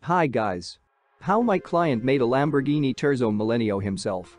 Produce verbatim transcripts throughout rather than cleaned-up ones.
Hi guys. How my client made a Lamborghini Terzo Millennio himself.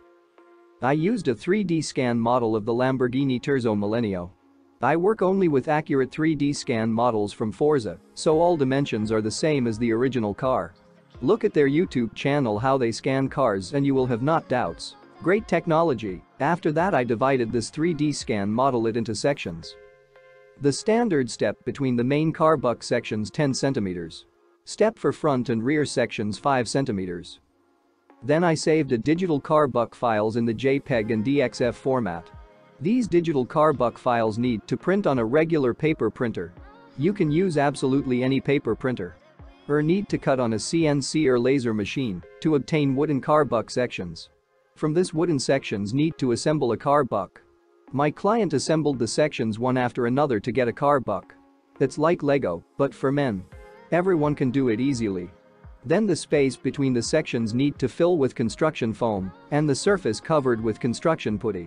I used a three D scan model of the Lamborghini Terzo Millennio. I work only with accurate three D scan models from Forza, so all dimensions are the same as the original car. Look at their YouTube channel how they scan cars and you will have not doubts. Great technology. After that I divided this three D scan model it into sections. The standard step between the main car buck sections ten centimeters. Step for front and rear sections five centimeters. Then I saved a digital car buck files in the JPEG and D X F format. These digital car buck files need to print on a regular paper printer. You can use absolutely any paper printer. Or need to cut on a C N C or laser machine to obtain wooden car buck sections. From this wooden sections need to assemble a car buck. My client assembled the sections one after another to get a car buck. It's like Lego, but for men. Everyone can do it easily. Then the space between the sections need to fill with construction foam and the surface covered with construction putty.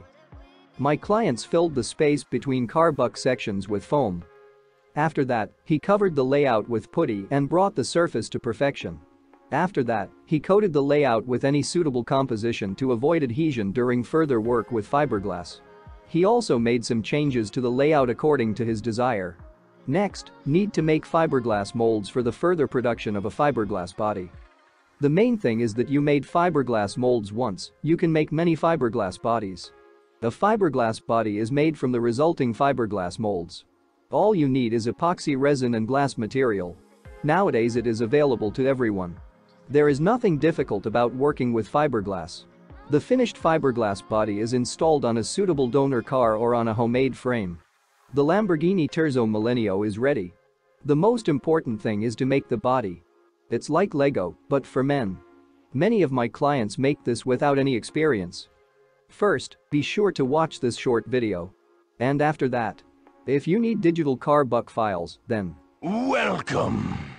My clients filled the space between car buck sections with foam. After that, he covered the layout with putty and brought the surface to perfection. After that, he coated the layout with any suitable composition to avoid adhesion during further work with fiberglass. He also made some changes to the layout according to his desire. Next, need to make fiberglass molds for the further production of a fiberglass body. The main thing is that you made fiberglass molds once, you can make many fiberglass bodies. A fiberglass body is made from the resulting fiberglass molds. All you need is epoxy resin and glass material. Nowadays it is available to everyone. There is nothing difficult about working with fiberglass. The finished fiberglass body is installed on a suitable donor car or on a homemade frame. The Lamborghini Terzo Millennio is ready. The most important thing is to make the body. It's like Lego, but for men. Many of my clients make this without any experience. First, be sure to watch this short video. And after that, if you need digital car buck files, then Welcome.